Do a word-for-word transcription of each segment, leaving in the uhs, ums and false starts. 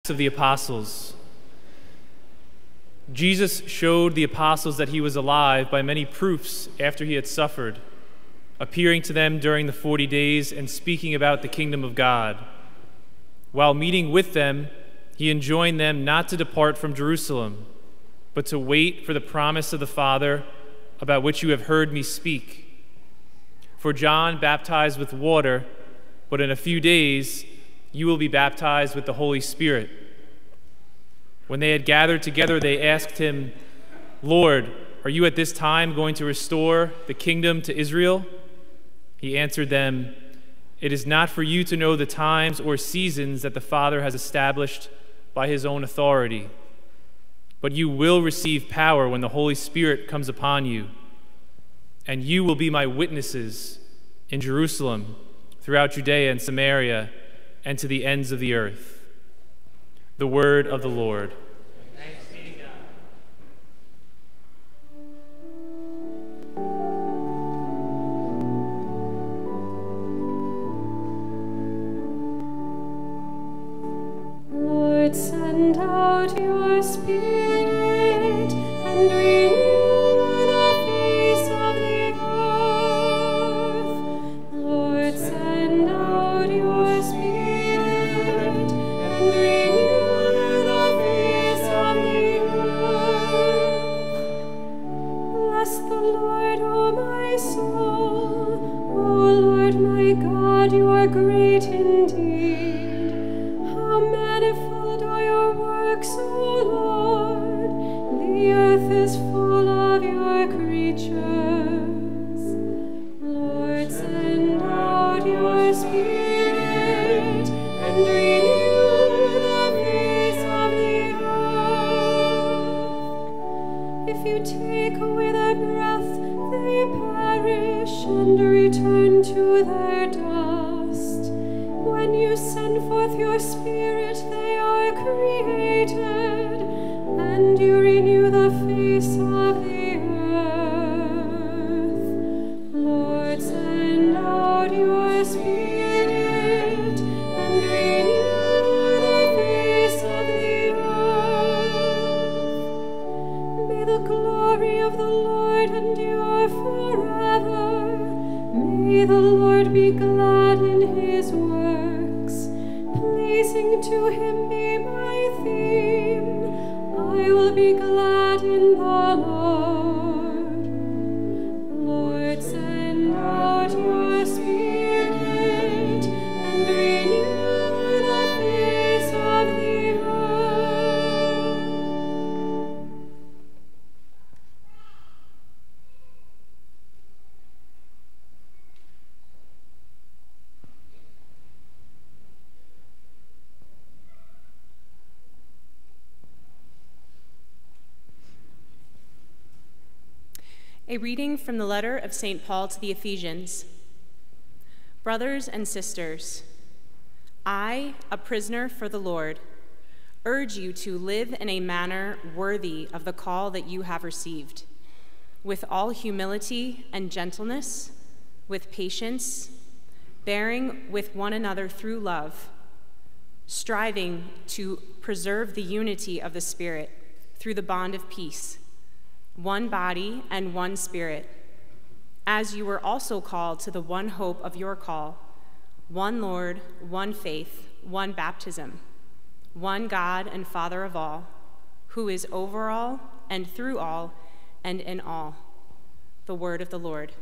Of the Apostles. Jesus showed the apostles that he was alive by many proofs after he had suffered, appearing to them during the forty days and speaking about the kingdom of God. While meeting with them, he enjoined them not to depart from Jerusalem, but to wait for the promise of the Father, about which you have heard me speak. For John baptized with water, but in a few days you will be baptized with the Holy Spirit. When they had gathered together, they asked him, Lord, are you at this time going to restore the kingdom to Israel? He answered them, It is not for you to know the times or seasons that the Father has established by his own authority, but you will receive power when the Holy Spirit comes upon you, and you will be my witnesses in Jerusalem, throughout Judea and Samaria, and to the ends of the earth. The word of the Lord. Thanks be to God. Lord, send out your Spirit and renew the face of the earth. Lord, send out your Spirit and renew the face of the earth. Bless the Lord, O my soul. O Lord, my God, you are great indeed. How manifold are your works, O Lord! The earth is full of your creatures. Lord, send out your Spirit and renew the face of the earth. If you take away their breath, they perish and return to their dust. When you send forth your Spirit, they are created, and you renew the face of the earth. Lord, send out your Spirit and renew the face of the earth. May the glory of the Lord endure forever. May the Lord be glad in his works. Pleasing to him be my theme. I will be glad in the Lord. Lord, send out your Spirit and renew the face of the earth. A reading from the letter of Saint Paul to the Ephesians. Brothers and sisters, I, a prisoner for the Lord, urge you to live in a manner worthy of the call that you have received, with all humility and gentleness, with patience, bearing with one another through love, striving to preserve the unity of the Spirit through the bond of peace. One body and one Spirit, as you were also called to the one hope of your call, one Lord, one faith, one baptism, one God and Father of all, who is over all and through all and in all. The word of the Lord.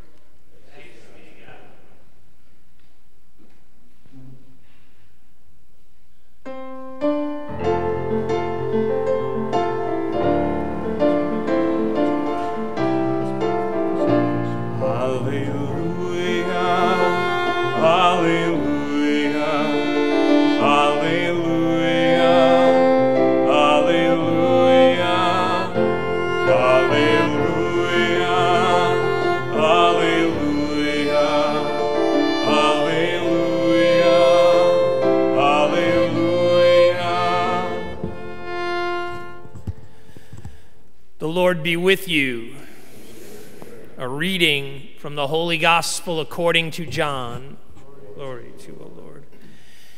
The Lord be with you. A reading from the Holy Gospel according to John. Glory to the Lord.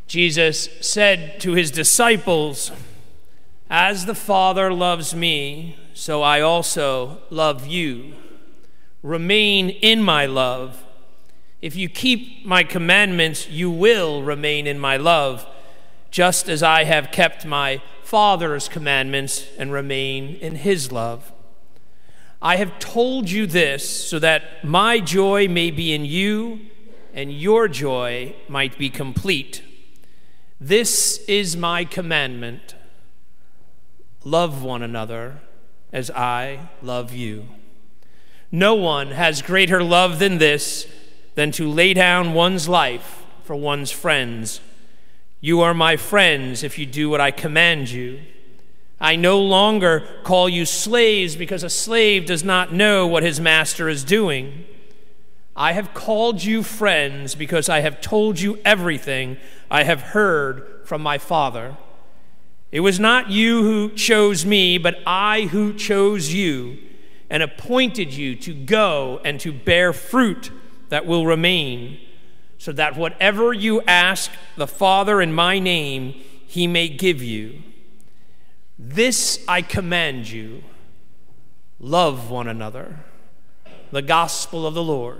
Jesus said to his disciples, "As the Father loves me, so I also love you. Remain in my love. If you keep my commandments, you will remain in my love, just as I have kept my Father's commandments and remain in his love. I have told you this so that my joy may be in you and your joy might be complete. This is my commandment: love one another as I love you. No one has greater love than this, than to lay down one's life for one's friends. You are my friends if you do what I command you. I no longer call you slaves, because a slave does not know what his master is doing. I have called you friends because I have told you everything I have heard from my Father. It was not you who chose me, but I who chose you and appointed you to go and to bear fruit that will remain, so that whatever you ask the Father in my name, he may give you. This I command you: love one another." The gospel of the Lord.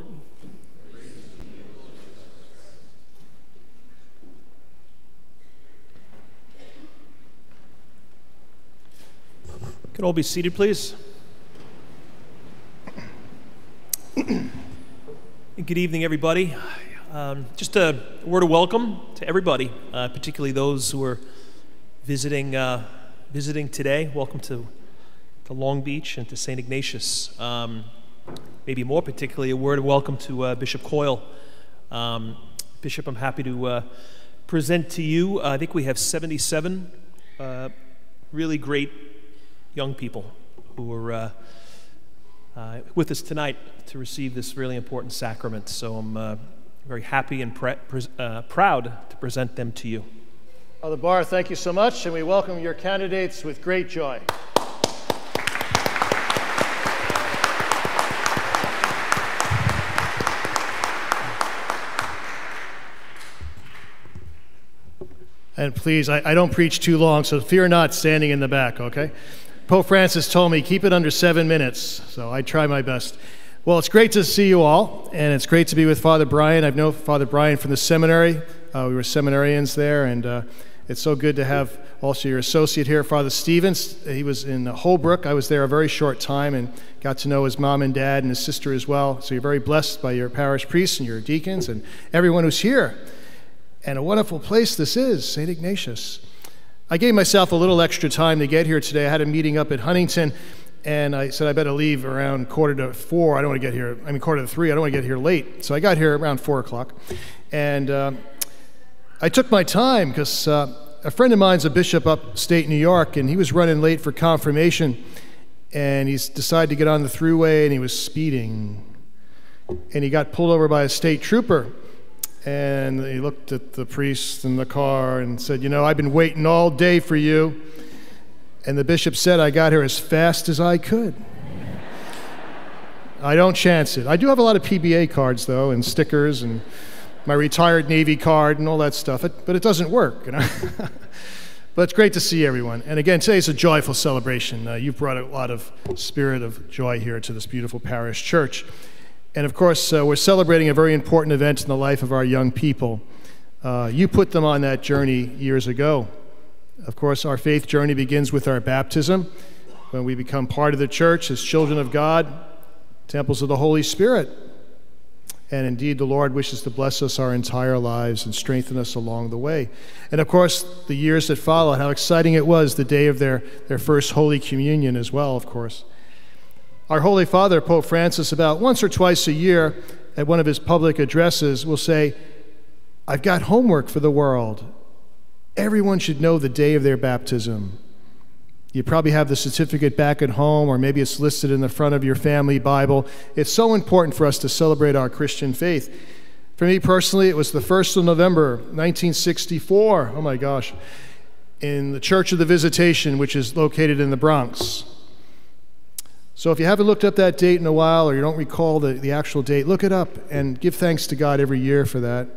Could all be seated, please? Good evening, everybody. Um, just a word of welcome to everybody, uh, particularly those who are visiting uh, visiting today. Welcome to, to Long Beach and to Saint Ignatius. Um, maybe more particularly, a word of welcome to uh, Bishop Coyle. Um, Bishop, I'm happy to uh, present to you, uh, I think we have seventy-seven uh, really great young people who are uh, uh, with us tonight to receive this really important sacrament. So I'm uh, very happy and pre pre uh, proud to present them to you. Father Barr, thank you so much, and we welcome your candidates with great joy. And please, I, I don't preach too long, so fear not standing in the back, okay? Pope Francis told me, keep it under seven minutes, so I try my best. Well, it's great to see you all, and it's great to be with Father Brian. I've known Father Brian from the seminary. Uh, we were seminarians there, and uh, it's so good to have also your associate here, Father Stevens. He was in Holbrook. I was there a very short time and got to know his mom and dad and his sister as well. So you're very blessed by your parish priests and your deacons and everyone who's here. And a wonderful place this is, Saint Ignatius. I gave myself a little extra time to get here today. I had a meeting up at Huntington, and I said I better leave around quarter to four. I don't want to get here, I mean quarter to three. I don't want to get here late. So I got here around four o'clock. And uh, I took my time because uh, a friend of mine's a bishop upstate New York, and he was running late for confirmation, and he's decided to get on the thruway, and he was speeding. And he got pulled over by a state trooper. And he looked at the priest in the car and said, you know, I've been waiting all day for you. And the bishop said, I got here as fast as I could. I don't chance it. I do have a lot of P B A cards, though, and stickers, and my retired Navy card and all that stuff, it, but it doesn't work, you know. But it's great to see everyone. And again, today's a joyful celebration. Uh, you've brought a lot of spirit of joy here to this beautiful parish church. And of course, uh, we're celebrating a very important event in the life of our young people. Uh, you put them on that journey years ago. Of course, our faith journey begins with our baptism, when we become part of the church as children of God, temples of the Holy Spirit. And indeed, the Lord wishes to bless us our entire lives and strengthen us along the way. And of course, the years that followed, how exciting it was, the day of their, their first Holy Communion as well, of course. Our Holy Father, Pope Francis, about once or twice a year at one of his public addresses will say, I've got homework for the world. Everyone should know the day of their baptism. You probably have the certificate back at home, or maybe it's listed in the front of your family Bible. It's so important for us to celebrate our Christian faith. For me personally, it was the first of November, nineteen sixty-four, oh my gosh, in the Church of the Visitation, which is located in the Bronx. So if you haven't looked up that date in a while, or you don't recall the, the actual date, look it up and give thanks to God every year for that.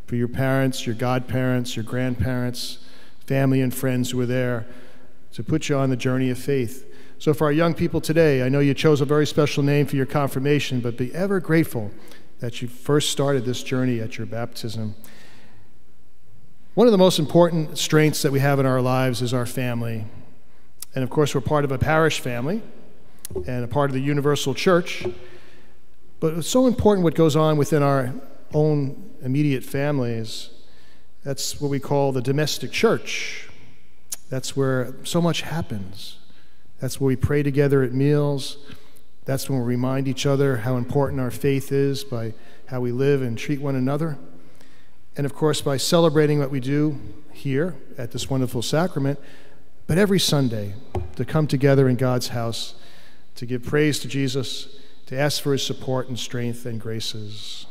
for your parents, your godparents, your grandparents, family and friends who were there to put you on the journey of faith. So for our young people today, I know you chose a very special name for your confirmation, but be ever grateful that you first started this journey at your baptism. One of the most important strengths that we have in our lives is our family. And of course, we're part of a parish family and a part of the universal church. But it's so important what goes on within our own immediate families. That's what we call the domestic church. That's where so much happens. That's where we pray together at meals. That's when we remind each other how important our faith is by how we live and treat one another. And of course, by celebrating what we do here at this wonderful sacrament, but every Sunday to come together in God's house to give praise to Jesus, to ask for his support and strength and graces.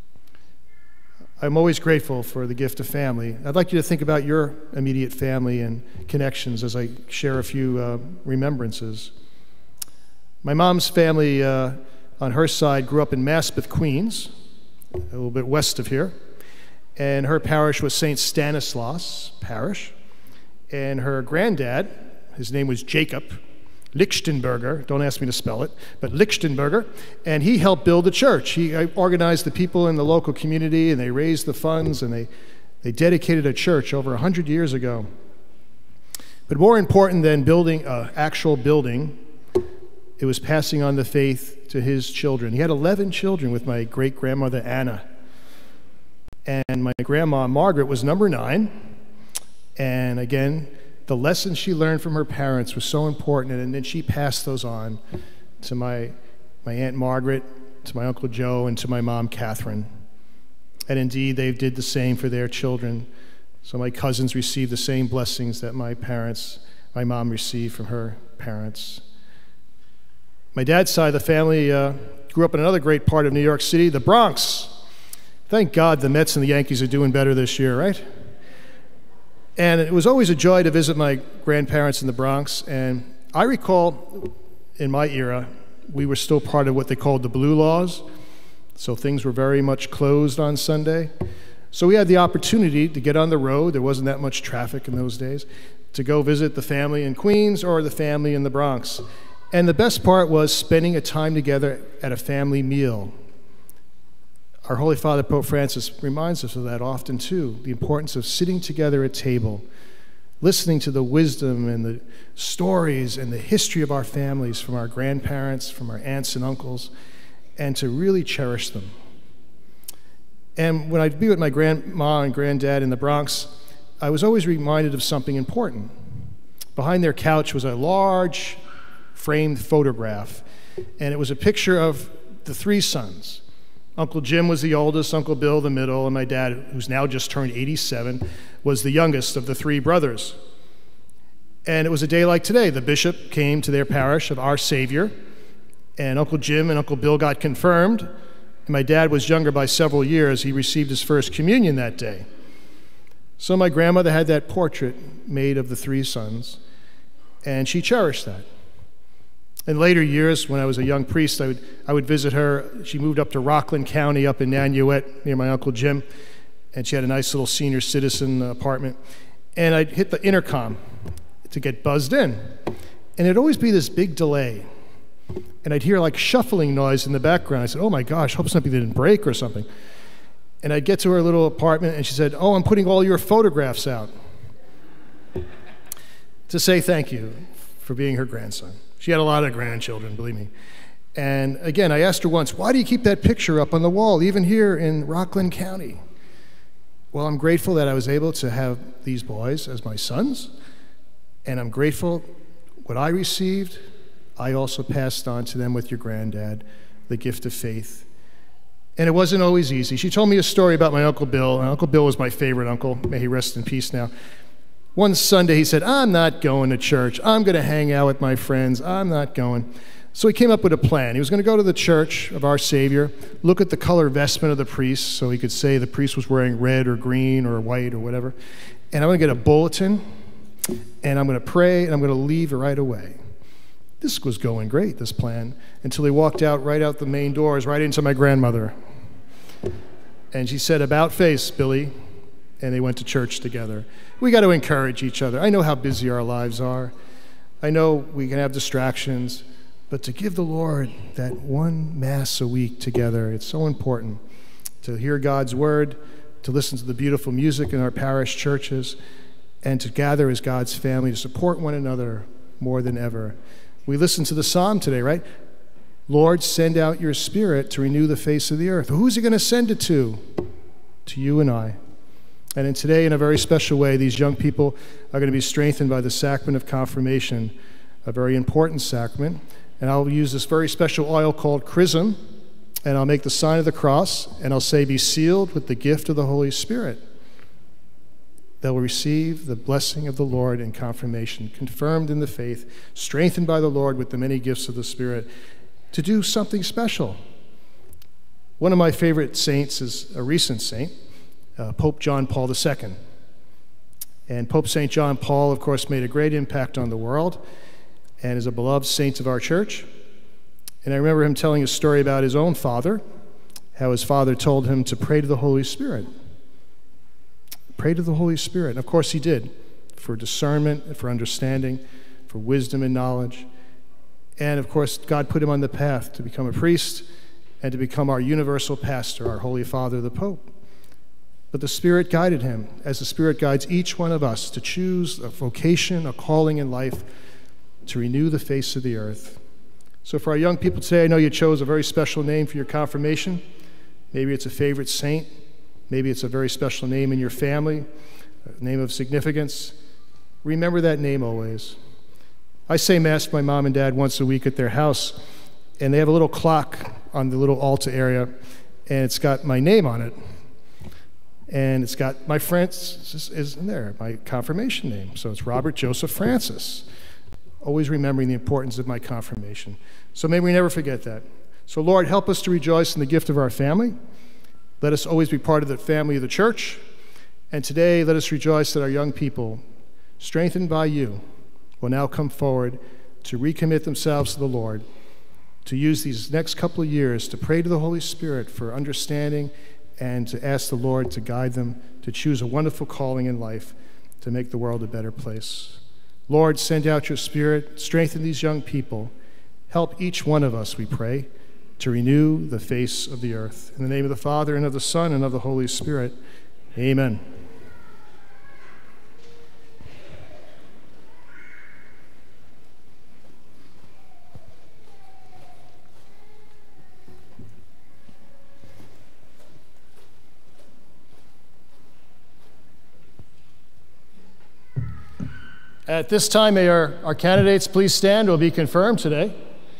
I'm always grateful for the gift of family. I'd like you to think about your immediate family and connections as I share a few uh, remembrances. My mom's family uh, on her side grew up in Maspeth, Queens, a little bit west of here. And her parish was Saint Stanislaus Parish. And her granddad, his name was Jacob Lichtenberger, don't ask me to spell it, but Lichtenberger, and he helped build the church. He organized the people in the local community, and they raised the funds, and they, they dedicated a church over one hundred years ago. But more important than building an actual building, it was passing on the faith to his children. He had eleven children with my great-grandmother Anna. And my grandma Margaret was number nine. And again, the lessons she learned from her parents was so important, and then she passed those on to my, my Aunt Margaret, to my Uncle Joe, and to my mom Catherine. And indeed, they did the same for their children. So my cousins received the same blessings that my parents, my mom received from her parents. My dad's side of the family uh, grew up in another great part of New York City, the Bronx. Thank God the Mets and the Yankees are doing better this year, right? And it was always a joy to visit my grandparents in the Bronx. And I recall in my era, we were still part of what they called the Blue Laws. So things were very much closed on Sunday. So we had the opportunity to get on the road. There wasn't that much traffic in those days, to go visit the family in Queens or the family in the Bronx. And the best part was spending a time together at a family meal. Our Holy Father, Pope Francis, reminds us of that often too, the importance of sitting together at table, listening to the wisdom and the stories and the history of our families from our grandparents, from our aunts and uncles, and to really cherish them. And when I'd be with my grandma and granddad in the Bronx, I was always reminded of something important. Behind their couch was a large framed photograph, and it was a picture of the three sons. Uncle Jim was the oldest, Uncle Bill the middle, and my dad, who's now just turned eighty-seven, was the youngest of the three brothers. And it was a day like today. The bishop came to their parish of Our Savior, and Uncle Jim and Uncle Bill got confirmed. And my dad was younger by several years. He received his first communion that day. So my grandmother had that portrait made of the three sons, and she cherished that. In later years, when I was a young priest, I would, I would visit her. She moved up to Rockland County up in Nanuet near my Uncle Jim, and she had a nice little senior citizen apartment. And I'd hit the intercom to get buzzed in, and it'd always be this big delay. And I'd hear like shuffling noise in the background. I said, oh my gosh, hope something didn't break or something. And I'd get to her little apartment, and she said, oh, I'm putting all your photographs out to say thank you for being her grandson. She had a lot of grandchildren, believe me. And again, I asked her once, why do you keep that picture up on the wall, even here in Rockland County? Well, I'm grateful that I was able to have these boys as my sons, and I'm grateful what I received, I also passed on to them with your granddad, the gift of faith. And it wasn't always easy. She told me a story about my Uncle Bill. And Uncle Bill was my favorite uncle. May he rest in peace now. One Sunday, he said, I'm not going to church. I'm going to hang out with my friends. I'm not going. So he came up with a plan. He was going to go to the church of Our Savior, look at the color vestment of the priest, so he could say the priest was wearing red or green or white or whatever. And I'm going to get a bulletin, and I'm going to pray, and I'm going to leave right away. This was going great, this plan, until he walked out right out the main doors, right into my grandmother. And she said, about face, Billy. And they went to church together. We got to encourage each other. I know how busy our lives are. I know we can have distractions, but to give the Lord that one Mass a week together, it's so important to hear God's word, to listen to the beautiful music in our parish churches, and to gather as God's family to support one another more than ever. We listened to the psalm today, right? Lord, send out your Spirit to renew the face of the earth. Who's he going to send it to? To you and I. And in today, in a very special way, these young people are going to be strengthened by the sacrament of confirmation, a very important sacrament. And I'll use this very special oil called chrism, and I'll make the sign of the cross, and I'll say, be sealed with the gift of the Holy Spirit. They'll receive the blessing of the Lord in confirmation, confirmed in the faith, strengthened by the Lord with the many gifts of the Spirit, to do something special. One of my favorite saints is a recent saint, uh, Pope John Paul the Second. And Pope Saint John Paul, of course, made a great impact on the world and is a beloved saint of our church. And I remember him telling a story about his own father, how his father told him to pray to the Holy Spirit. Pray to the Holy Spirit. And of course he did, for discernment, for understanding, for wisdom and knowledge. And of course, God put him on the path to become a priest and to become our universal pastor, our Holy Father, the Pope. But the Spirit guided him, as the Spirit guides each one of us to choose a vocation, a calling in life, to renew the face of the earth. So for our young people today, I know you chose a very special name for your confirmation. Maybe it's a favorite saint. Maybe it's a very special name in your family, a name of significance. Remember that name always. I say Mass for my mom and dad once a week at their house, and they have a little clock on the little altar area, and it's got my name on it. And it's got my Francis is in there, my confirmation name. So it's Robert Joseph Francis. Always remembering the importance of my confirmation. So may we never forget that. So Lord, help us to rejoice in the gift of our family. Let us always be part of the family of the church. And today, let us rejoice that our young people, strengthened by you, will now come forward to recommit themselves to the Lord, to use these next couple of years to pray to the Holy Spirit for understanding and to ask the Lord to guide them to choose a wonderful calling in life to make the world a better place. Lord, send out your Spirit, strengthen these young people. Help each one of us, we pray, to renew the face of the earth. In the name of the Father, and of the Son, and of the Holy Spirit, amen. At this time, may our, our candidates please stand. Will be confirmed today.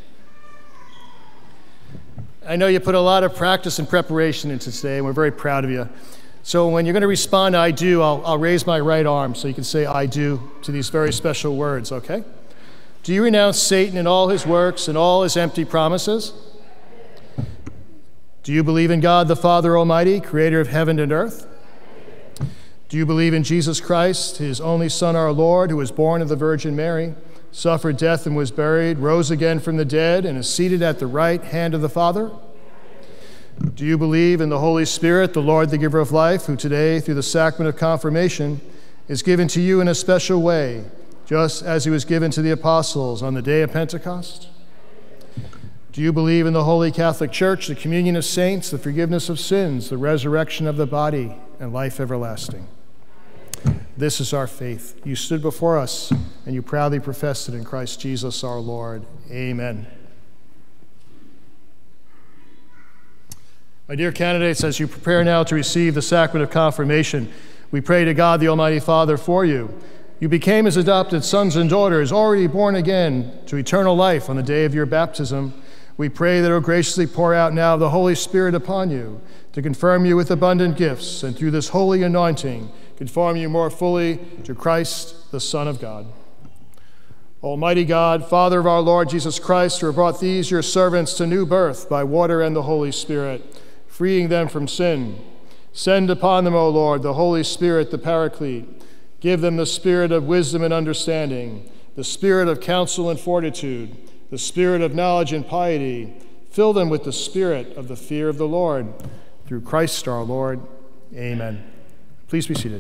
I know you put a lot of practice and preparation into today, and we're very proud of you. So when you're going to respond, I do, I'll, I'll raise my right arm so you can say I do to these very special words, okay? Do you renounce Satan and all his works and all his empty promises? Do you believe in God the Father Almighty, creator of heaven and earth? Do you believe in Jesus Christ, his only Son, our Lord, who was born of the Virgin Mary, suffered death and was buried, rose again from the dead, and is seated at the right hand of the Father? Do you believe in the Holy Spirit, the Lord, the giver of life, who today, through the sacrament of confirmation, is given to you in a special way, just as he was given to the apostles on the day of Pentecost? Do you believe in the Holy Catholic Church, the communion of saints, the forgiveness of sins, the resurrection of the body, and life everlasting? This is our faith. You stood before us, and you proudly professed it in Christ Jesus our Lord. Amen. My dear candidates, as you prepare now to receive the sacrament of confirmation, we pray to God the Almighty Father for you. You became his adopted sons and daughters, already born again to eternal life on the day of your baptism. We pray that he will graciously pour out now the Holy Spirit upon you to confirm you with abundant gifts, and through this holy anointing, conform you more fully to Christ, the Son of God. Almighty God, Father of our Lord Jesus Christ, who have brought these your servants to new birth by water and the Holy Spirit, freeing them from sin, send upon them, O Lord, the Holy Spirit, the Paraclete. Give them the spirit of wisdom and understanding, the spirit of counsel and fortitude, the spirit of knowledge and piety. Fill them with the spirit of the fear of the Lord. Through Christ our Lord. Amen. Please be seated.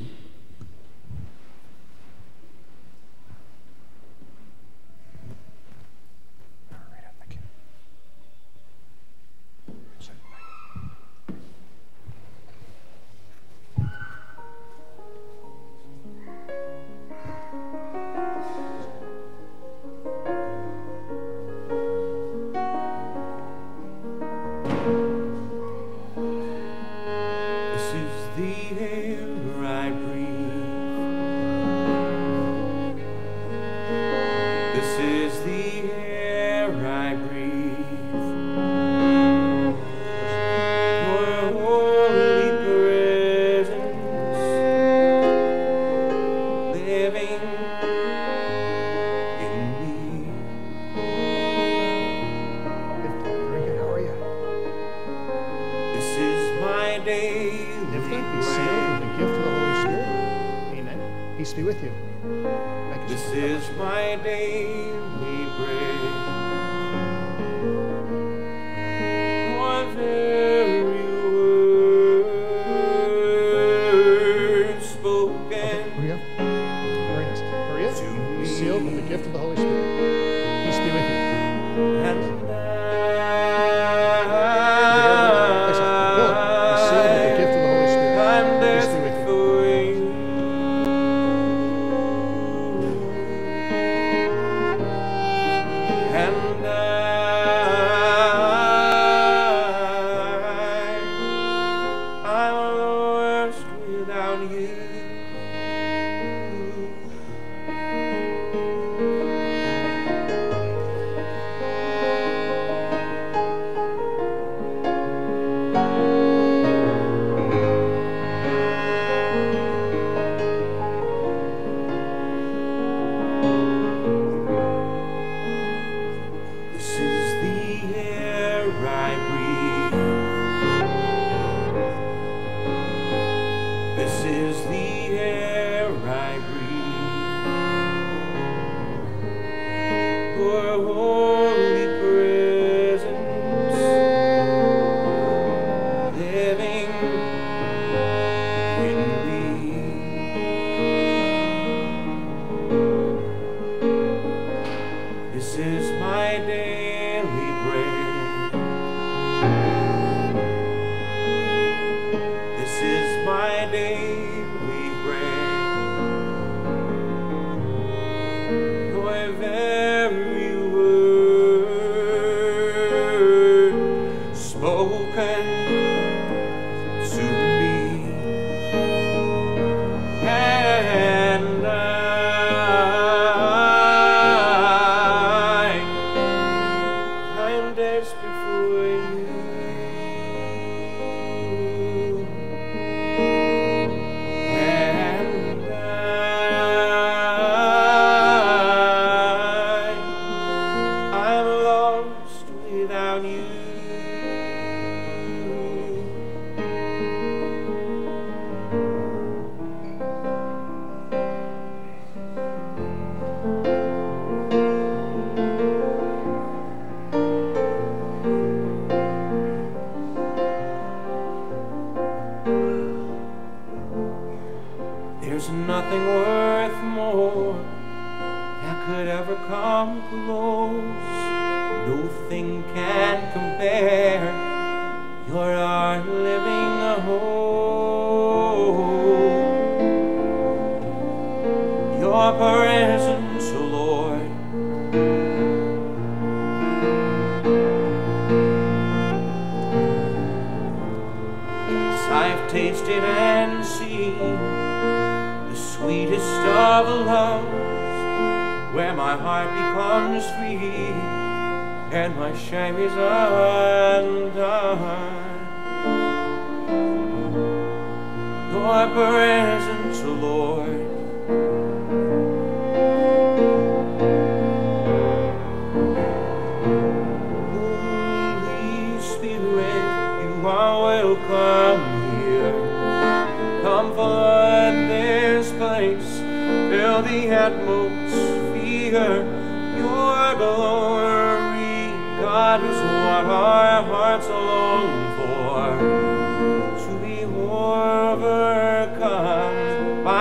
God is what our hearts long for.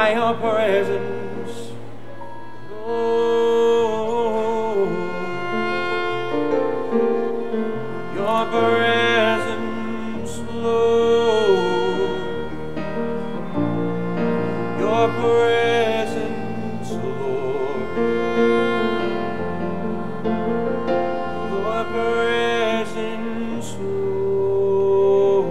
by your presence, Lord. Your presence, Lord. Your presence, Lord. Your presence, Lord.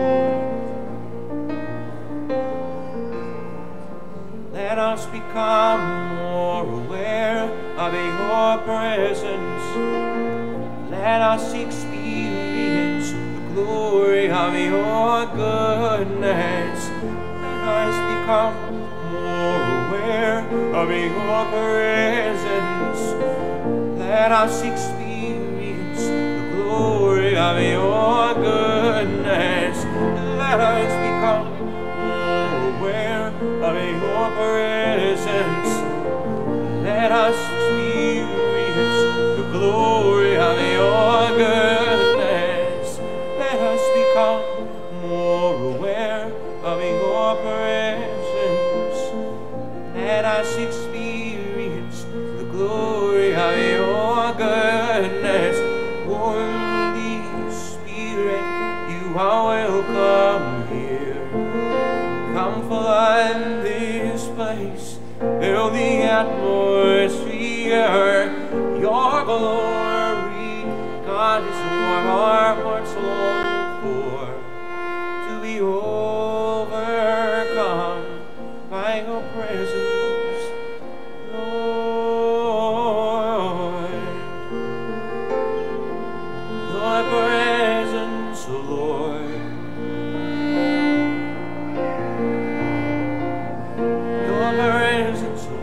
Let us become more aware of your presence. Let us experience the glory of your goodness. Let us become more aware of your presence. Let us experience the glory of your goodness. Let us become more aware of your presence. Let us experience the glory of your goodness. Let us become more aware of your presence. Let us experience the glory of your goodness. Holy Spirit, you are welcome here. Come flood this place, fill the atmosphere. Your glory, God, is what our hearts long for, to be overcome by your presence, Lord. Your presence, Lord. Your presence, Lord.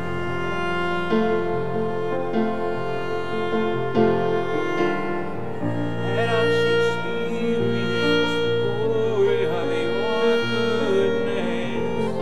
Let us experience the glory of your goodness.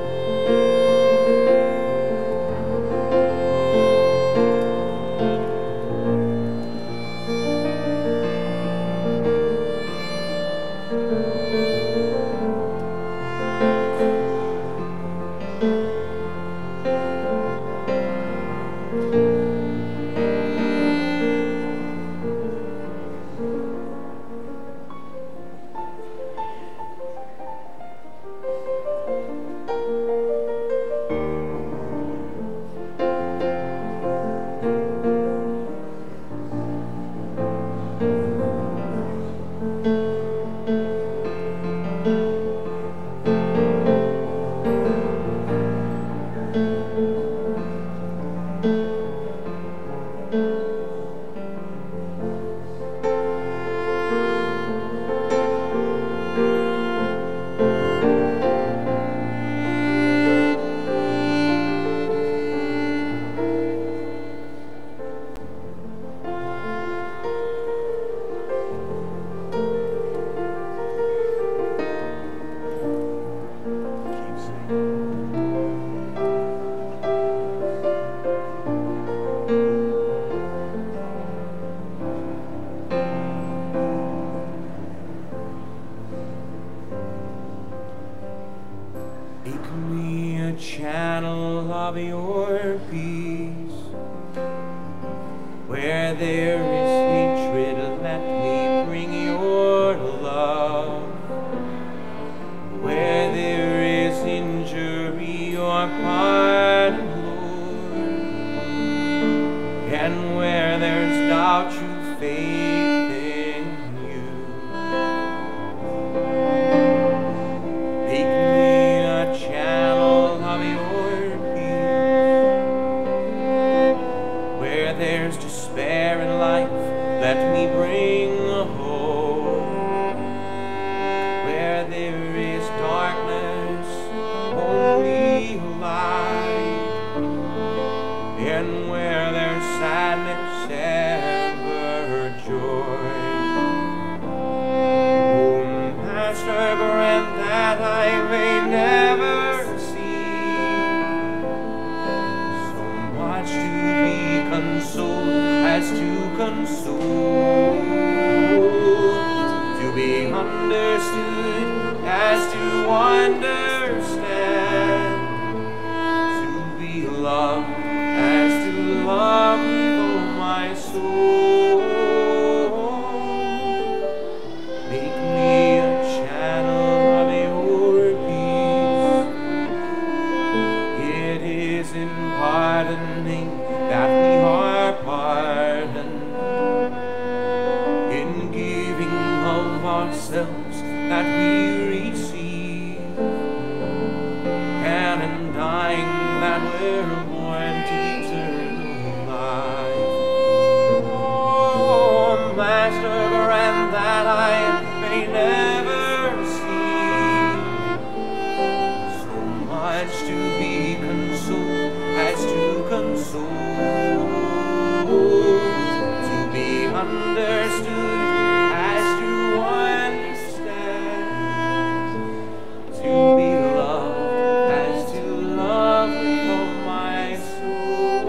Make me a channel of your peace. Where there is hatred, let me bring your love. Where there is injury, your pardon, Lord. And where there's doubt, true faith in you. Make me a channel of your peace. Where there's despair in life, let me bring hope. Where there is darkness, only light. And where there's sadness, ever joy. Oh, Master, grant that I may never see so much to be consoled as to console, to be understood as to understand, pardoning, that we are pardoned. In giving of ourselves that we receive, and in dying that we're born to eternal life. Oh, Master, grant that I may never see so much to be consoled as to console, to be understood as to understand, to be loved as to love with all my soul.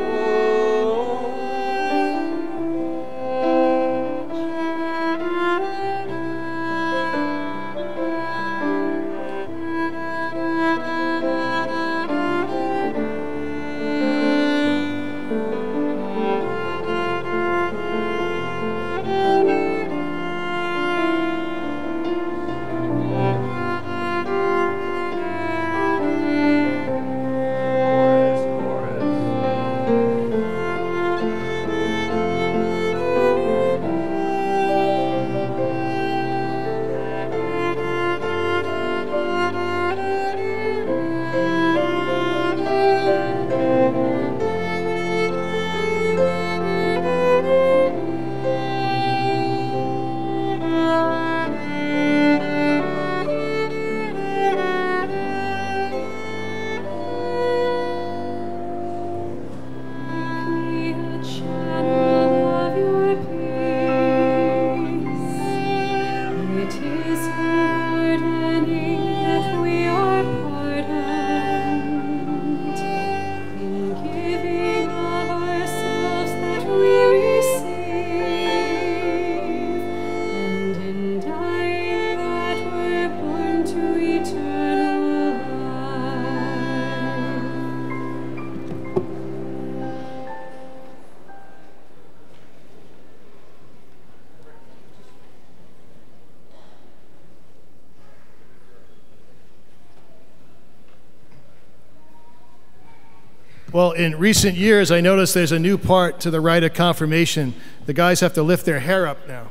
Well, in recent years, I noticed there's a new part to the rite of confirmation. The guys have to lift their hair up now.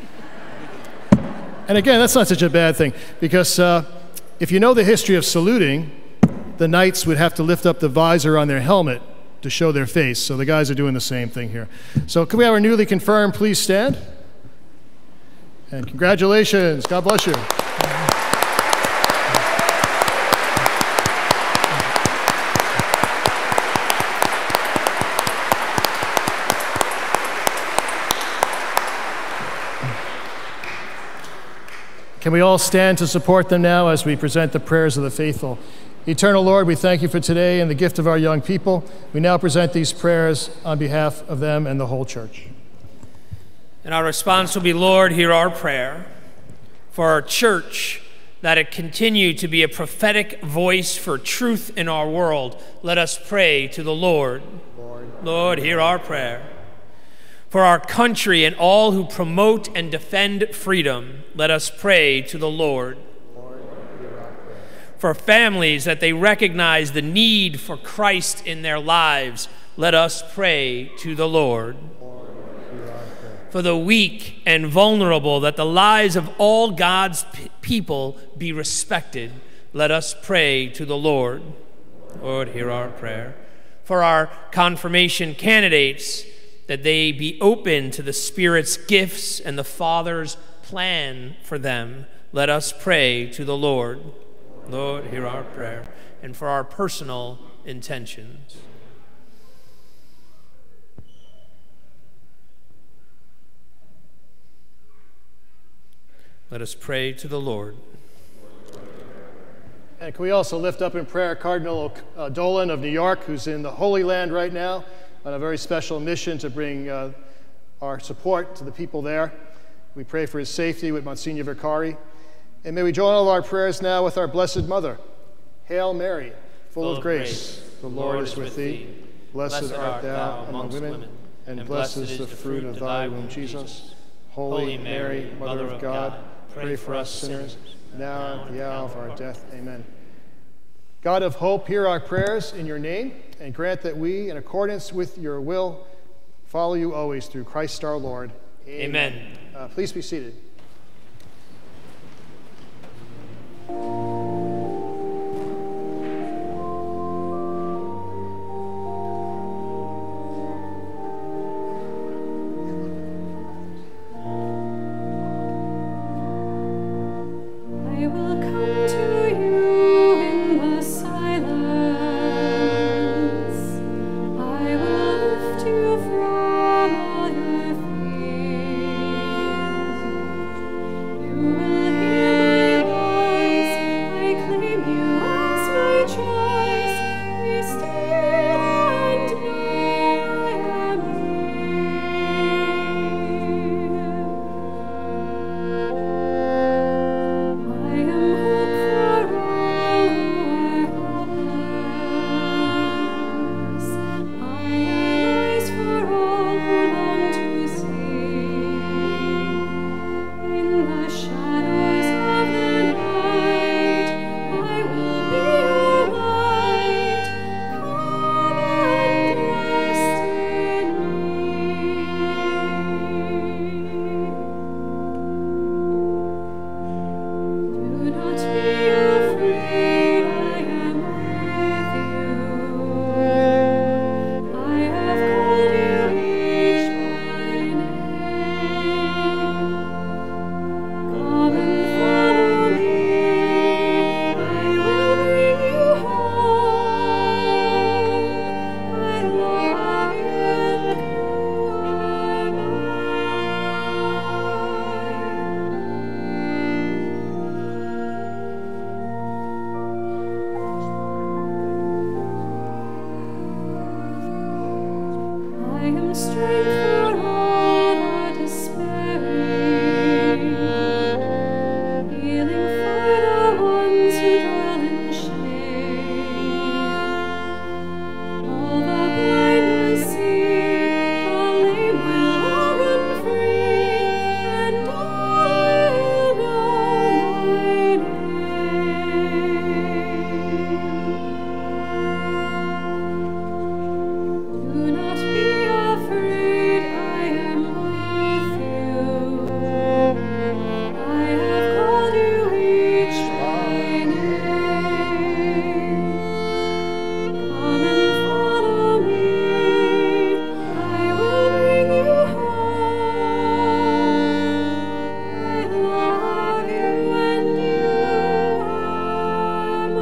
And again, that's not such a bad thing, because uh, if you know the history of saluting, the knights would have to lift up the visor on their helmet to show their face. So the guys are doing the same thing here. So can we have our newly confirmed please stand? And congratulations. God bless you. Can we all stand to support them now as we present the prayers of the faithful? Eternal Lord, we thank you for today and the gift of our young people. We now present these prayers on behalf of them and the whole church. And our response will be, Lord, hear our prayer for our church, that it continue to be a prophetic voice for truth in our world. Let us pray to the Lord. Lord, Lord hear our prayer. For our country and all who promote and defend freedom, let us pray to the Lord. Lord, hear our prayer. For families, that they recognize the need for Christ in their lives, let us pray to the Lord. Lord, hear our prayer. For the weak and vulnerable, that the lives of all God's p- people be respected, let us pray to the Lord. Lord, hear our prayer. For our confirmation candidates, that they be open to the Spirit's gifts and the Father's plan for them, let us pray to the Lord. Lord, hear our prayer. And for our personal intentions. Let us pray to the Lord. And can we also lift up in prayer Cardinal uh, Dolan of New York, who's in the Holy Land right now on a very special mission to bring uh, our support to the people there. We pray for his safety with Monsignor Vicari. And may we join all our prayers now with our Blessed Mother. Hail Mary, full, full of grace, grace. The Lord, Lord is with thee. thee. Blessed, Blessed art thou among women, women and, and blessed is the fruit of thy womb, Jesus. Holy Mary, Mother of God, pray for us sinners, now and at the hour of our death. Amen. God of hope, hear our prayers in your name, and grant that we, in accordance with your will, follow you always through Christ our Lord. Amen. Amen. Uh, please be seated. I will come to you in the silence. I will lift you from all your fears. You will hear my voice. I claim you as my choice. Be still and know I am near. I am hope for all who are hopeless. I am eyes for all who long to see. In the shadows of the night, I will be your light. Come and rest in me. Do not be afraid, I am with you. I have called you each by name. Come and follow me, I will bring you home. I love you and you are mine. I am strength for all the despairing, healing for the ones who dwell in shame. All the blind will see, the lame will all run free, and all will know my name. Do not be afraid, I am with you. I have called you each by name. Come and follow me, I will bring you home. I love you and you are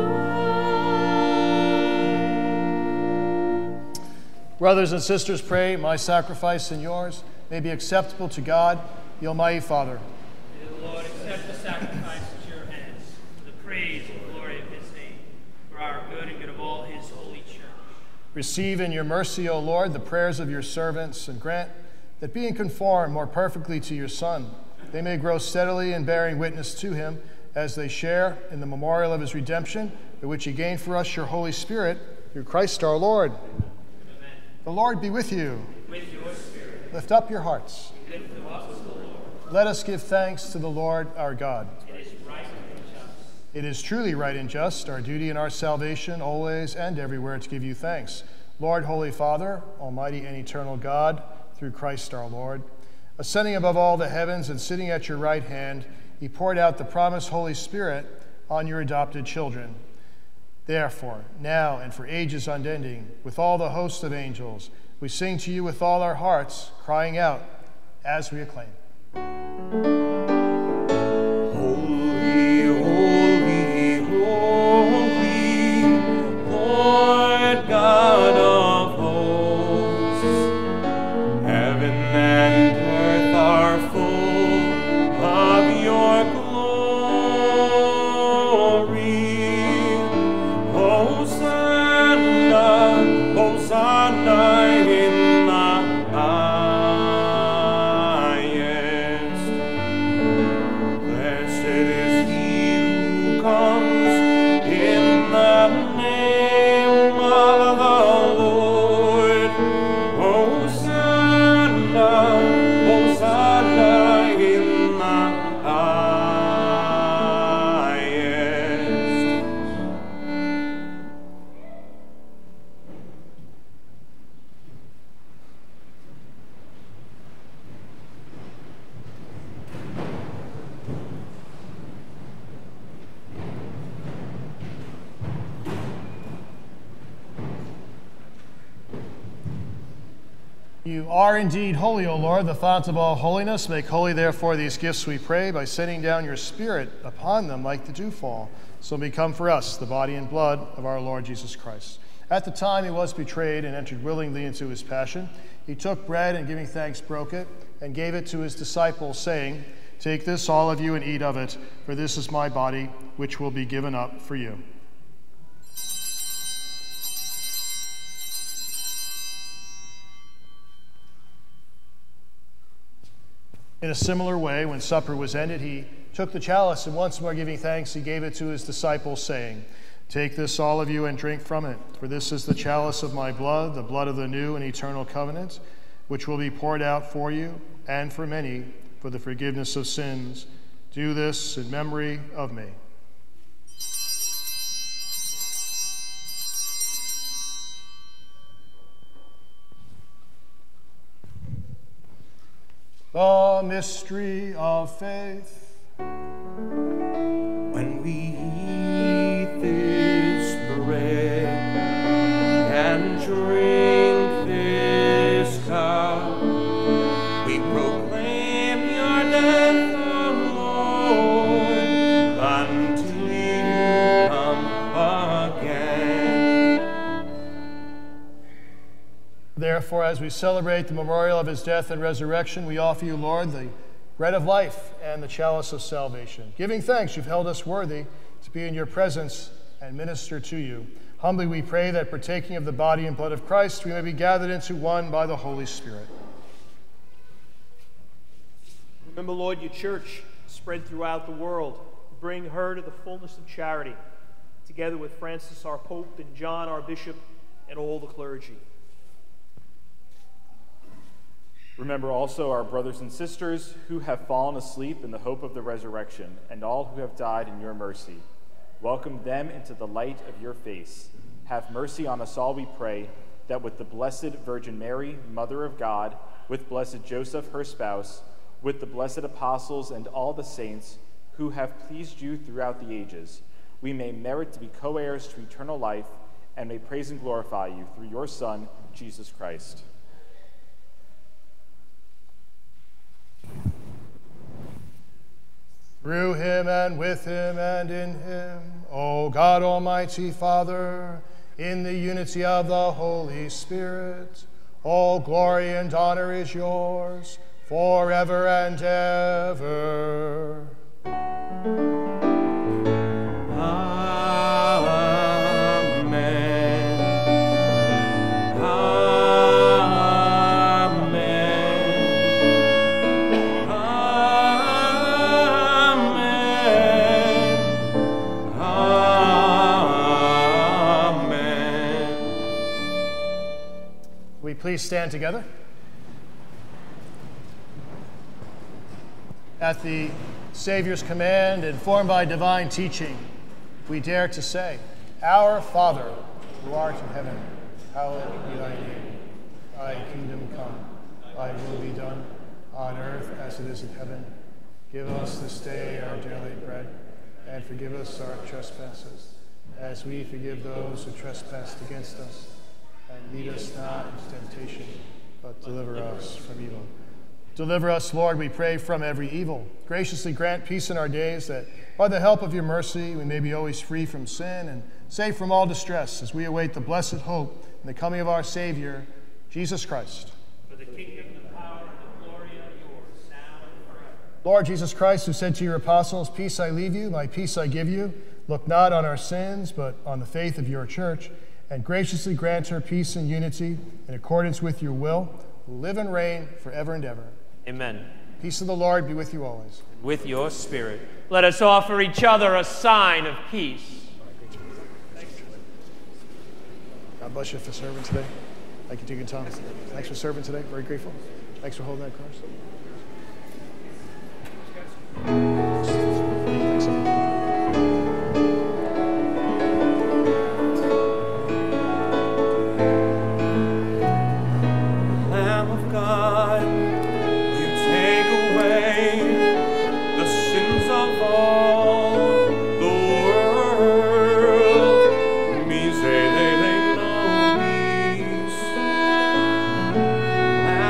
mine. Brothers and sisters, pray my sacrifice and yours may be acceptable to God, the Almighty Father. May the Lord accept the sacrifice at your hands for the praise and glory of his name, for our good and good of all his holy church. Receive in your mercy, O Lord, the prayers of your servants, and grant that being conformed more perfectly to your Son, they may grow steadily in bearing witness to him as they share in the memorial of his redemption, by which he gained for us your Holy Spirit, through Christ our Lord. The Lord be with you. With your spirit, Lift up your hearts. lift them up to the Lord. Let us give thanks to the Lord our God. It is right and just. It is truly right and just, our duty and our salvation, always and everywhere, to give you thanks. Lord, Holy Father, Almighty and eternal God, through Christ our Lord, ascending above all the heavens and sitting at your right hand, he poured out the promised Holy Spirit on your adopted children. Therefore, now and for ages unending, with all the host of angels, we sing to you with all our hearts, crying out as we acclaim. Holy, holy, holy, Lord God of hosts, heaven and earth are full of your glory. Hosanna, Hosanna in the highest. You are indeed holy, O Lord, the fount of all holiness. Make holy, therefore, these gifts, we pray, by sending down your Spirit upon them like the dewfall, so become for us the body and blood of our Lord Jesus Christ. At the time he was betrayed and entered willingly into his passion, he took bread and, giving thanks, broke it and gave it to his disciples, saying, "Take this, all of you, and eat of it, for this is my body, which will be given up for you." In a similar way, when supper was ended, he took the chalice, and once more giving thanks, he gave it to his disciples, saying, "Take this, all of you, and drink from it, for this is the chalice of my blood, the blood of the new and eternal covenant, which will be poured out for you and for many for the forgiveness of sins. Do this in memory of me." The mystery of faith. When we eat this bread and drink this cup, we proclaim your death, O Lord, until you come again. Therefore, as we celebrate the memorial of his death and resurrection, we offer you, Lord, the bread of life and the chalice of salvation. Giving thanks, you've held us worthy to be in your presence and minister to you. Humbly we pray that, partaking of the body and blood of Christ, we may be gathered into one by the Holy Spirit. Remember, Lord, your church spread throughout the world. Bring her to the fullness of charity, together with Francis, our Pope, and John, our Bishop, and all the clergy. Remember also our brothers and sisters who have fallen asleep in the hope of the resurrection, and all who have died in your mercy. Welcome them into the light of your face. Have mercy on us all, we pray, that with the Blessed Virgin Mary, Mother of God, with blessed Joseph, her spouse, with the blessed apostles and all the saints who have pleased you throughout the ages, we may merit to be co-heirs to eternal life, and may praise and glorify you through your Son, Jesus Christ. Through him and with him and in him, O God, Almighty Father, in the unity of the Holy Spirit, all glory and honor is yours forever and ever. Please stand together. At the Savior's command, informed by divine teaching, we dare to say, "Our Father, who art in heaven, hallowed be thy name. Thy kingdom come, thy will be done, on earth as it is in heaven. Give us this day our daily bread, and forgive us our trespasses, as we forgive those who trespass against us. And lead us not into temptation, but deliver us from evil." Deliver us, Lord, we pray, from every evil. Graciously grant peace in our days, that by the help of your mercy we may be always free from sin and safe from all distress, as we await the blessed hope and the coming of our Savior, Jesus Christ. For the kingdom, the power, and the glory are yours, now and forever. Lord Jesus Christ, who said to your apostles, "Peace I leave you, my peace I give you," look not on our sins, but on the faith of your church, and graciously grant her peace and unity in accordance with your will, who live and reign forever and ever. Amen. Peace of the Lord be with you always. With your spirit. Let us offer each other a sign of peace. God bless you for serving today. Thank you, Deacon Thomas. Thanks for serving today. Very grateful. Thanks for holding that cross. Thanks. Lamb of God, you take away the sins of all the world. Miserere nobis.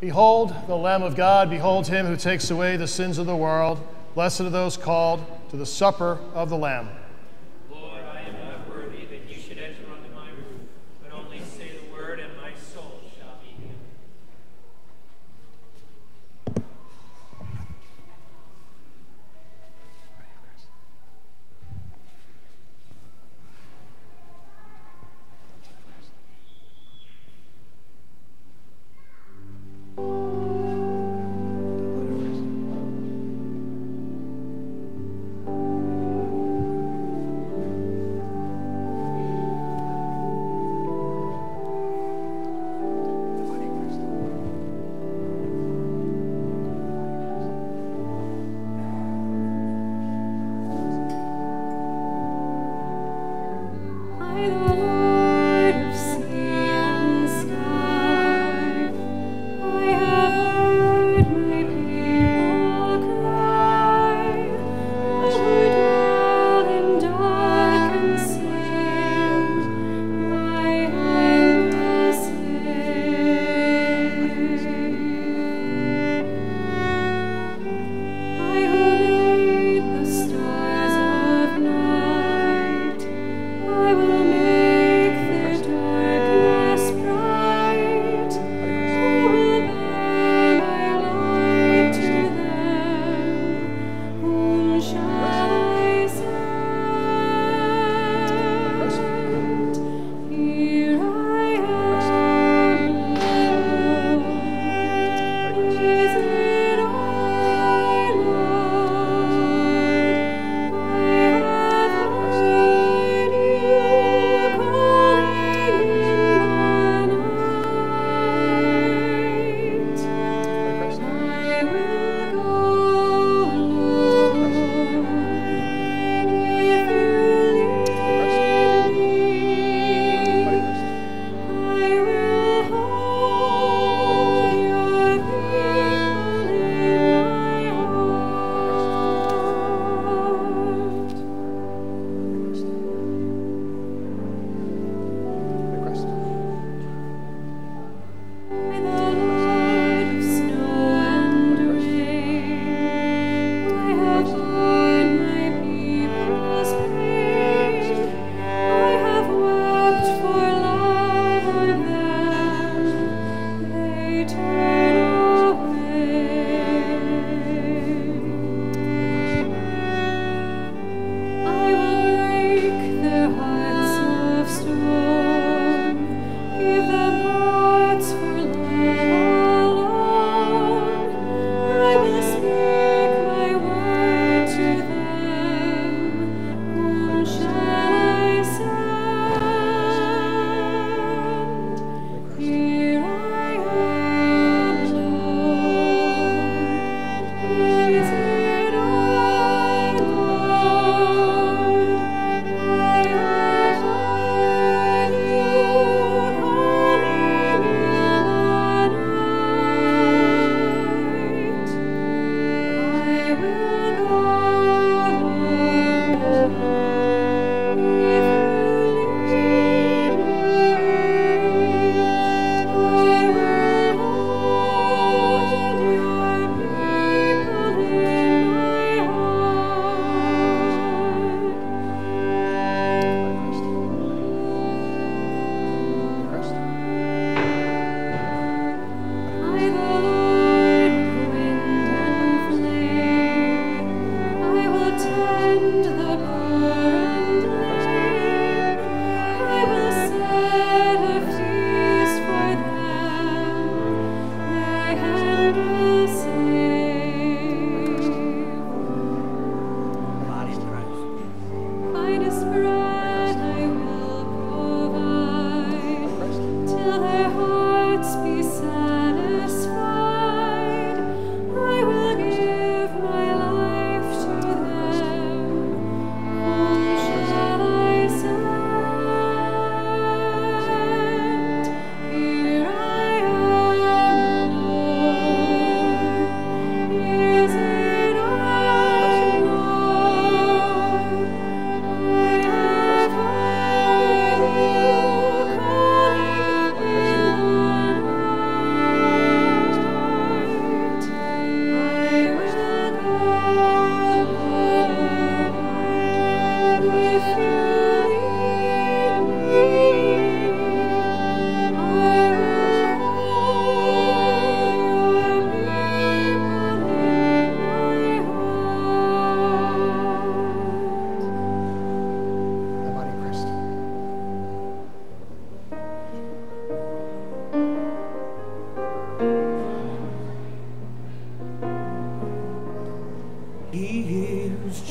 Behold the Lamb of God, behold him who takes away the sins of the world. Blessed are those called to the supper of the Lamb. Lord, I am not worthy that you should enter under my roof, but only say the word and my soul shall be healed.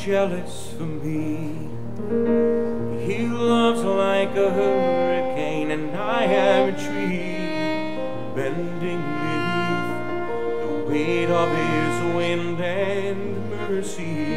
jealous for me. He loves like a hurricane, and I am a tree bending beneath the weight of his wind and mercy.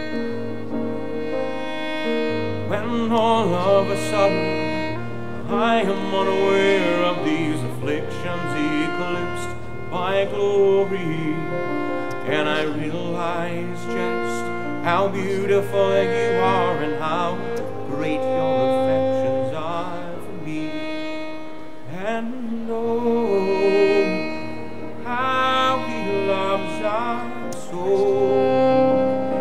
When all of a sudden I am unaware of these afflictions eclipsed by glory, and I realize just how beautiful you are and how great your affections are for me. And oh, how he loves our soul.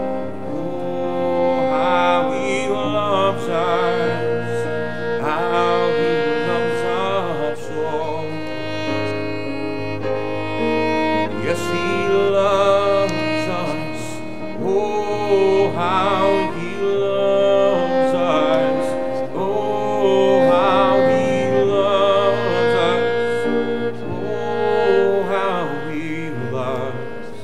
Oh, how he loves us. How he loves our soul. Yes, he loves us. Oh, how he loves us. Oh, how he loves us. Oh, how he loves.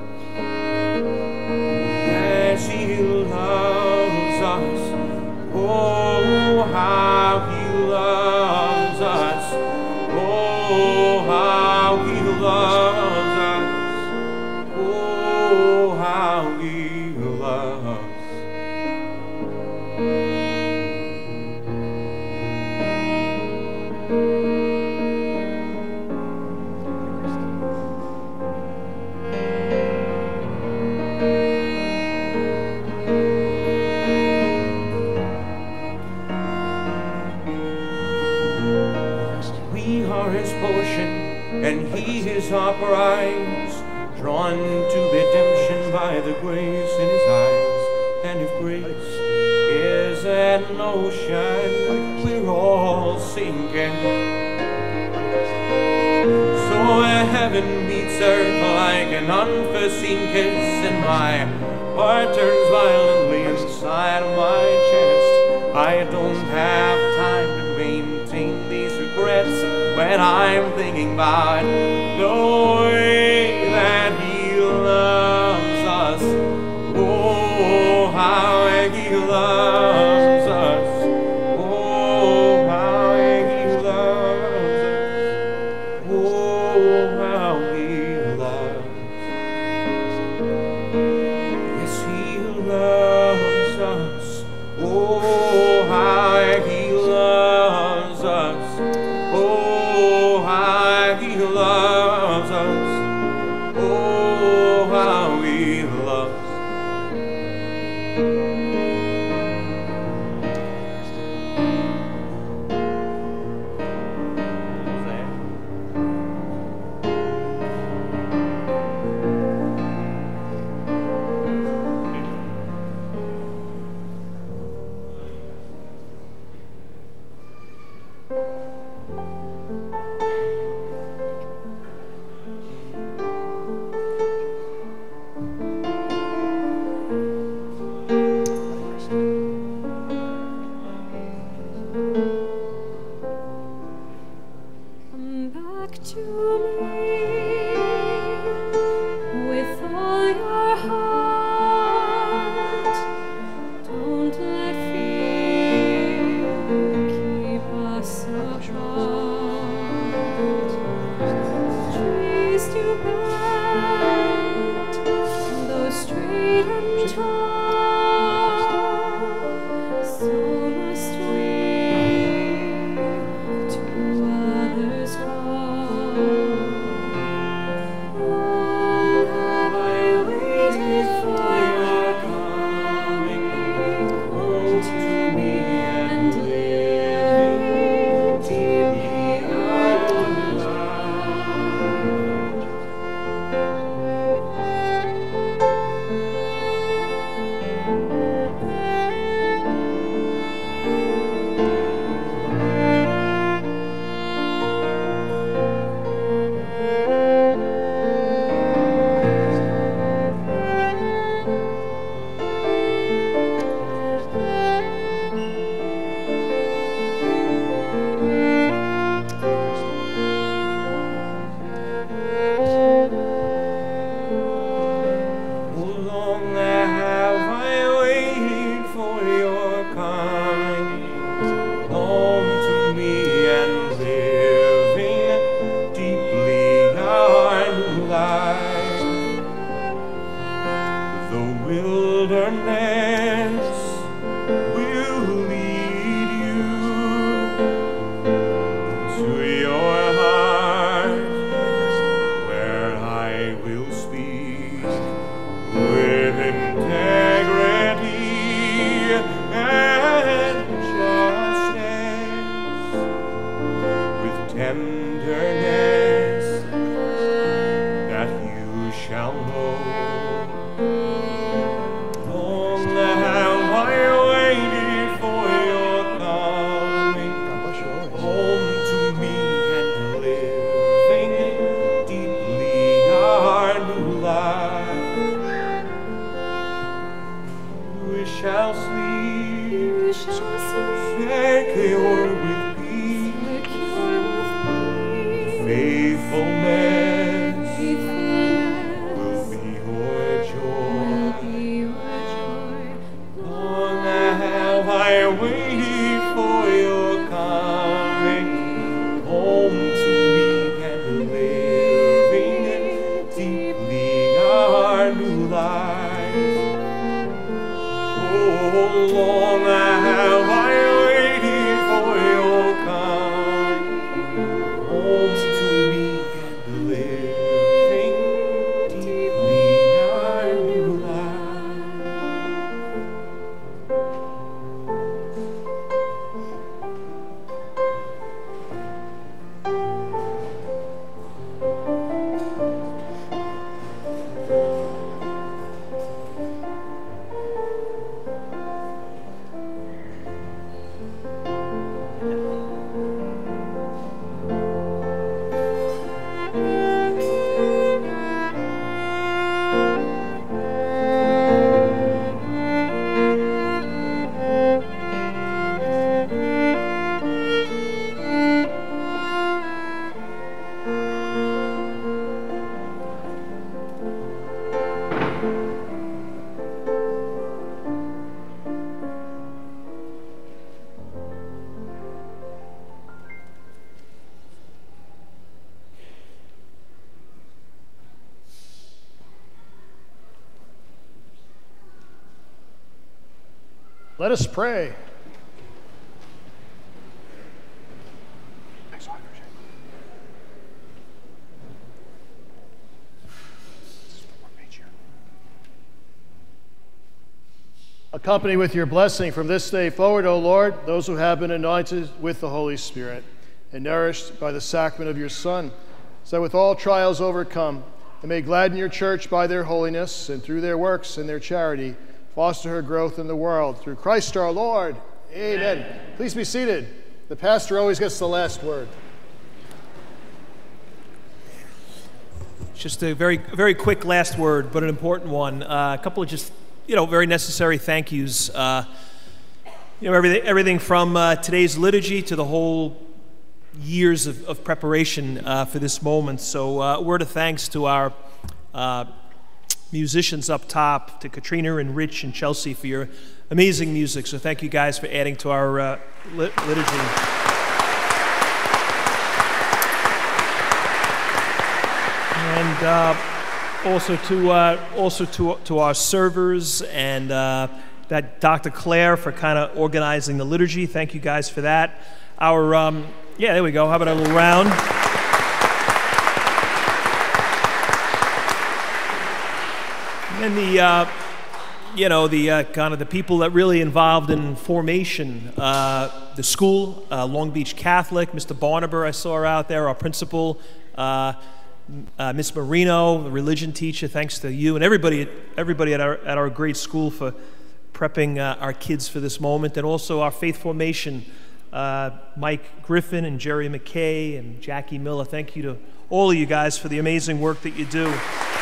Yes, he loves us. Oh, how he loves us. Oh, how he loves us. Oh, how he loves. We are his portion, and he is our prize, drawn to redemption by the grace in his eyes. And if grace is an ocean, we're all sinking. So heaven meets earth like an unforeseen kiss, and my heart turns violently inside of my chest. I don't have time to maintain these regrets when I'm thinking about the way that he loves us. Oh, how he loves us. Oh, how he loves us. Oh, how he loves. Yes, he loves us. Oh, how he loves us. Oh, how he loves us. Oh, how he loves. Come back to me with all your heart. Don't let fear keep us apart. Trees do bend, though straight and tall, so must we to others call. tenderness that you shall know. Long have I waited for your coming home to me and living deeply our new life. We shall sleep, You shall see secure with peace, secure with peace. faithfulness Faithfulness will be your joy. will be your joy. Long have I waited for your coming home to me and living deeply our new life. Oh, long have I waited for your coming home to me and living deeply our new life. Let us pray. Accompany with your blessing from this day forward, O Lord, those who have been anointed with the Holy Spirit and nourished by the sacrament of your Son, so that with all trials overcome, they may gladden your church by their holiness, and through their works and their charity, foster her growth in the world. Through Christ our Lord. Amen. Amen. Please be seated. The pastor always gets the last word. Just a very, very quick last word, but an important one. Uh, a couple of just, you know, very necessary thank yous. Uh, you know, everything, everything from uh, today's liturgy to the whole years of, of preparation uh, for this moment. So, uh, a word of thanks to our uh, musicians up top, to Katrina and Rich and Chelsea for your amazing music. So, thank you guys for adding to our uh, lit- liturgy. And uh, also to uh, also to to our servers and uh, that Doctor Claire for kind of organizing the liturgy. Thank you guys for that. Our um, yeah, there we go. How about a little round? And the uh, you know the uh, kind of the people that really involved in formation, uh, the school, uh, Long Beach Catholic, Mister Barnaber, I saw her out there, our principal. Uh, Uh, Miss Marino, the religion teacher, thanks to you and everybody, everybody at our at our great school for prepping uh, our kids for this moment, and also our faith formation, uh, Mike Griffin and Jerry McKay and Jackie Miller. Thank you to all of you guys for the amazing work that you do.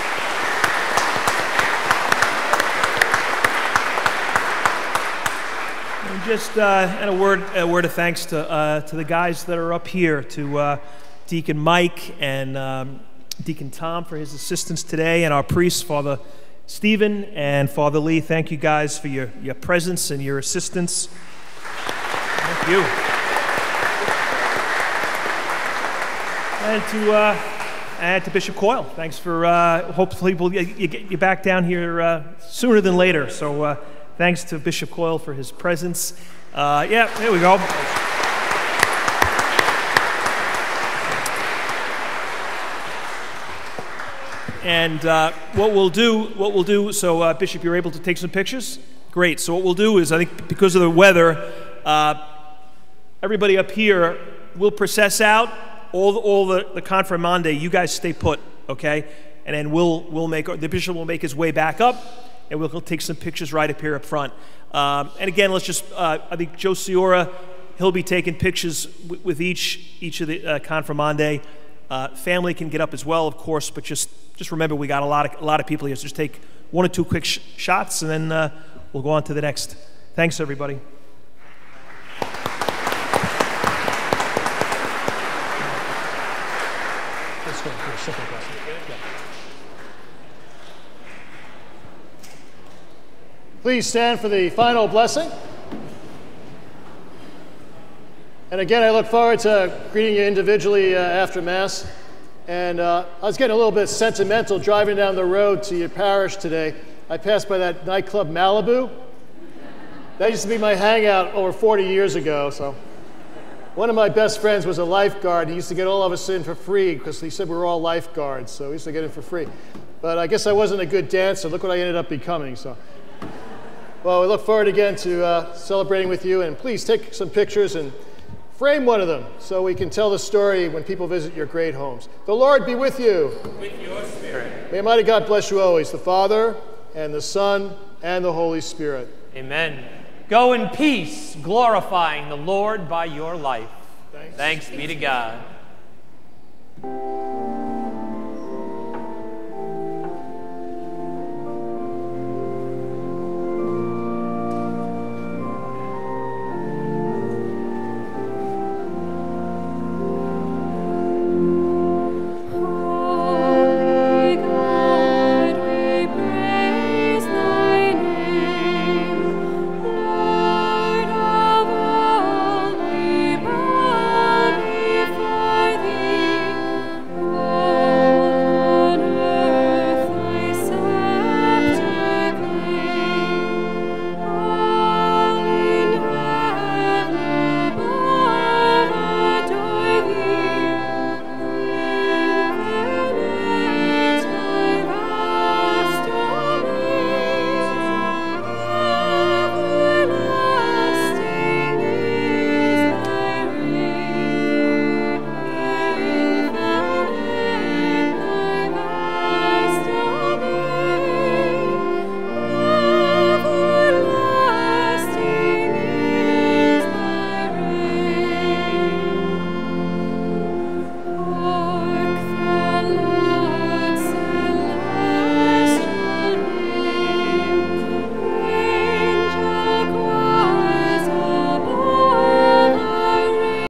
And just uh, and a word a word of thanks to uh, to the guys that are up here, to uh, Deacon Mike and um, Deacon Tom for his assistance today, and our priests, Father Stephen and Father Lee. Thank you guys for your, your presence and your assistance. Thank you. And to uh, and to Bishop Coyle, thanks for uh, hopefully we'll get you, get you back down here uh, sooner than later. So uh, thanks to Bishop Coyle for his presence. Uh, yeah, there we go. And uh, what we'll do, what we'll do, so uh, Bishop, you're able to take some pictures? Great. So what we'll do is, I think because of the weather, uh, everybody up here will process out, all the, all the, the confirmande, you guys stay put, okay? And then we'll, we'll make, the bishop will make his way back up, and we'll take some pictures right up here up front. Um, and again, let's just, uh, I think Joe Ciora, he'll be taking pictures w with each, each of the uh, confirmande. Uh, family can get up as well, of course, but just, just remember we got a lot of, a lot of people here, so just take one or two quick sh shots, and then uh, we'll go on to the next. Thanks, everybody. Let's go for a simple question. Please stand for the final blessing. And again, I look forward to greeting you individually uh, after Mass. And uh, I was getting a little bit sentimental driving down the road to your parish today. I passed by that nightclub Malibu. That used to be my hangout over forty years ago. So one of my best friends was a lifeguard. He used to get all of us in for free because he said we were all lifeguards. So we used to get in for free. But I guess I wasn't a good dancer. Look what I ended up becoming. So, well, we look forward again to uh, celebrating with you. And please take some pictures and frame one of them so we can tell the story when people visit your great homes. The Lord be with you. With your spirit. May Almighty God bless you always, the Father, and the Son, and the Holy Spirit. Amen. Go in peace, glorifying the Lord by your life. Thanks, Thanks be to God.